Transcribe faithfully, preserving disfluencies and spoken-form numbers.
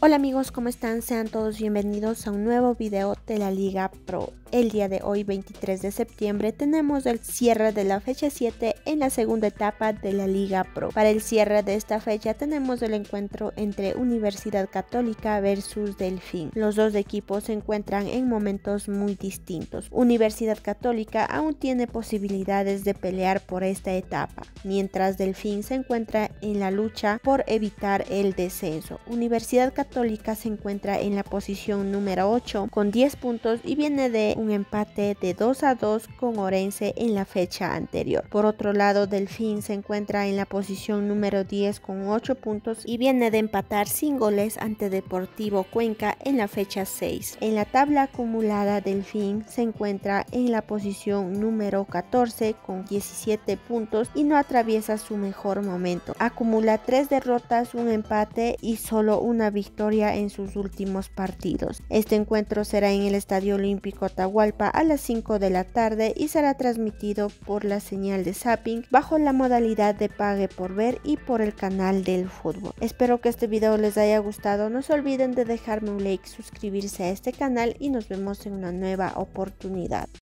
Hola amigos, ¿cómo están? Sean todos bienvenidos a un nuevo video de la Liga Pro. El día de hoy, veintitrés de septiembre, tenemos el cierre de la fecha siete en la segunda etapa de la Liga Pro. Para el cierre de esta fecha tenemos el encuentro entre Universidad Católica versus Delfín. Los dos equipos se encuentran en momentos muy distintos. Universidad Católica aún tiene posibilidades de pelear por esta etapa, mientras Delfín se encuentra en la lucha por evitar el descenso. Universidad Católica se encuentra en la posición número ocho con diez puntos y viene de un empate de dos a dos con Orense en la fecha anterior. Por otro lado, Delfín se encuentra en la posición número diez con ocho puntos y viene de empatar sin goles ante Deportivo Cuenca en la fecha seis. En la tabla acumulada, Delfín se encuentra en la posición número catorce con diecisiete puntos y no atraviesa su mejor momento. Acumula tres derrotas, un empate y solo una victoria en sus últimos partidos. Este encuentro será en el Estadio Olímpico Atahualpa a las cinco de la tarde y será transmitido por la señal de Zapping bajo la modalidad de pague por ver y por el canal del fútbol. Espero que este video les haya gustado. No se olviden de dejarme un like, suscribirse a este canal y nos vemos en una nueva oportunidad.